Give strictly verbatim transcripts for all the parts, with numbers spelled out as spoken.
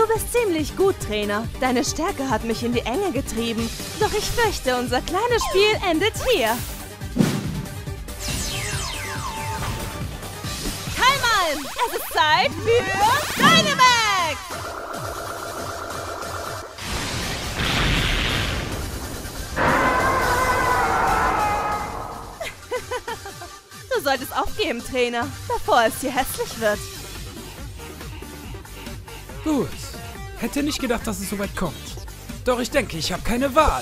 Du bist ziemlich gut, Trainer. Deine Stärke hat mich in die Enge getrieben. Doch ich fürchte, unser kleines Spiel endet hier. Time! Es ist Zeit für Dynamax! Du solltest aufgeben, Trainer, bevor es hier hässlich wird. Gut. Hätte nicht gedacht, dass es so weit kommt. Doch ich denke, ich habe keine Wahl.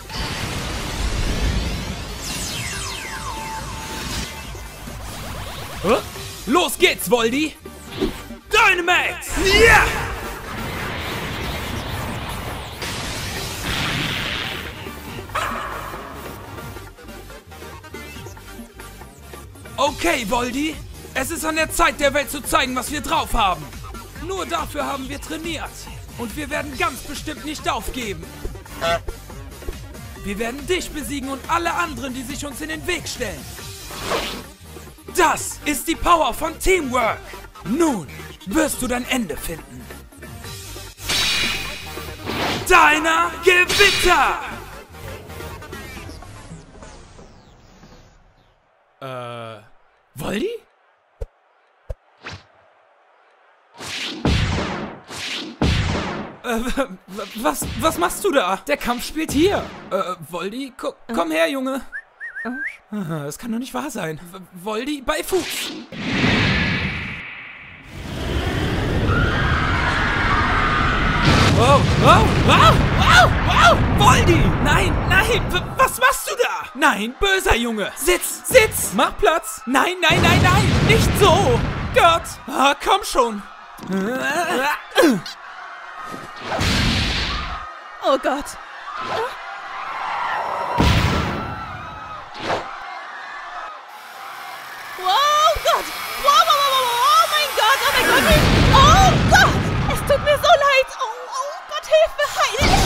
Huh? Los geht's, Voldy! Dynamax! Ja! Okay, Voldy. Es ist an der Zeit, der Welt zu zeigen, was wir drauf haben. Nur dafür haben wir trainiert. Und wir werden ganz bestimmt nicht aufgeben. Wir werden dich besiegen und alle anderen, die sich uns in den Weg stellen. Das ist die Power von Teamwork. Nun wirst du dein Ende finden. Deiner Gewitter! Äh, Voldy? Äh, was, was machst du da? Der Kampf spielt hier. Äh, Voldy, ko komm her, Junge. Das kann doch nicht wahr sein. W Voldy bei Fuß. Wow, wow, wow, wow, wow! Voldy! Nein, nein! W was machst du da? Nein, böser Junge! Sitz, sitz! Mach Platz! Nein, nein, nein, nein! Nicht so! Gott! Ah, komm schon! Oh Gott! Wow, Gott! Wow, wow, wow, wow, oh mein Gott, oh mein Gott! Oh Gott! Es tut mir so leid! Oh, oh Gott, Hilfe! Heilige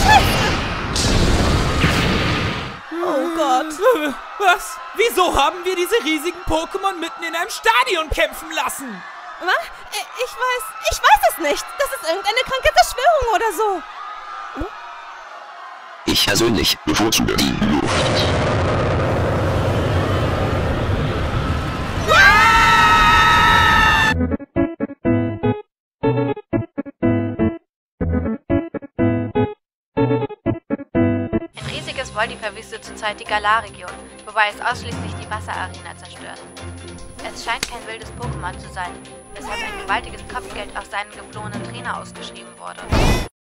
Scheiße! Oh Gott! Was? Wieso haben wir diese riesigen Pokémon mitten in einem Stadion kämpfen lassen? Was? Ich weiß, ich weiß es nicht. Das ist irgendeine kranke Verschwörung oder so. Hm? Ich persönlich bevorzuge die Luft. Ein riesiges Voldy verwüstet zurzeit die Galar-Region, wobei es ausschließlich die Wasserarena zerstört. Es scheint kein wildes Pokémon zu sein, weshalb ein gewaltiges Kopfgeld auf seinen geflohenen Trainer ausgeschrieben wurde.